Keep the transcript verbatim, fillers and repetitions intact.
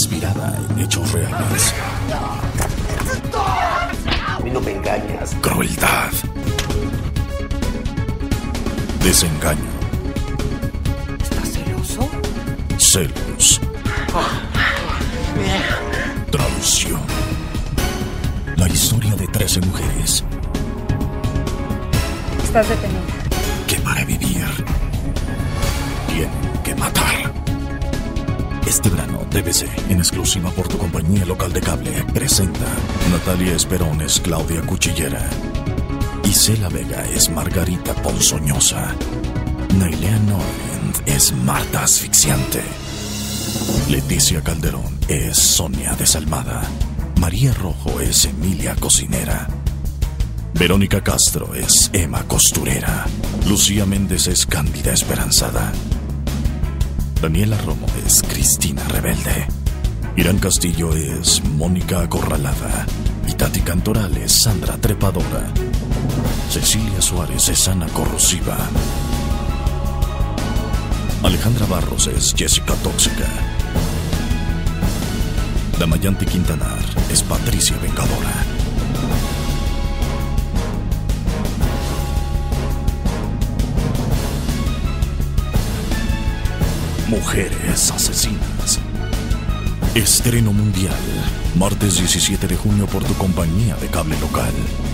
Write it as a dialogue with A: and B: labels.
A: inspirada en hechos reales.
B: A mí no me engañas.
A: Crueldad. Desengaño.
B: ¿Estás celoso?
A: Celos. Traición. La historia de trece mujeres
C: Estás detenida.
A: que para vivir tienen que matar. Este verano, T V C, en exclusiva por tu compañía local de cable, presenta Natalia Esperón es Claudia Cuchillera. Isela Vega es Margarita Ponzoñosa. Nailea Norland es Marta Asfixiante. Leticia Calderón es Sonia Desalmada. María Rojo es Emilia Cocinera. Verónica Castro es Emma Costurera. Lucía Méndez es Cándida Esperanzada. Daniela Romo es Cristina Rebelde. Irán Castillo es Mónica Acorralada. Y Tati Cantoral es Sandra Trepadora. Cecilia Suárez es Ana Corrosiva. Alejandra Barros es Jessica Tóxica. Damayanti Quintanar es Patricia Vengadora. Mujeres asesinas. Estreno mundial. Martes diecisiete de junio por tu compañía de cable local.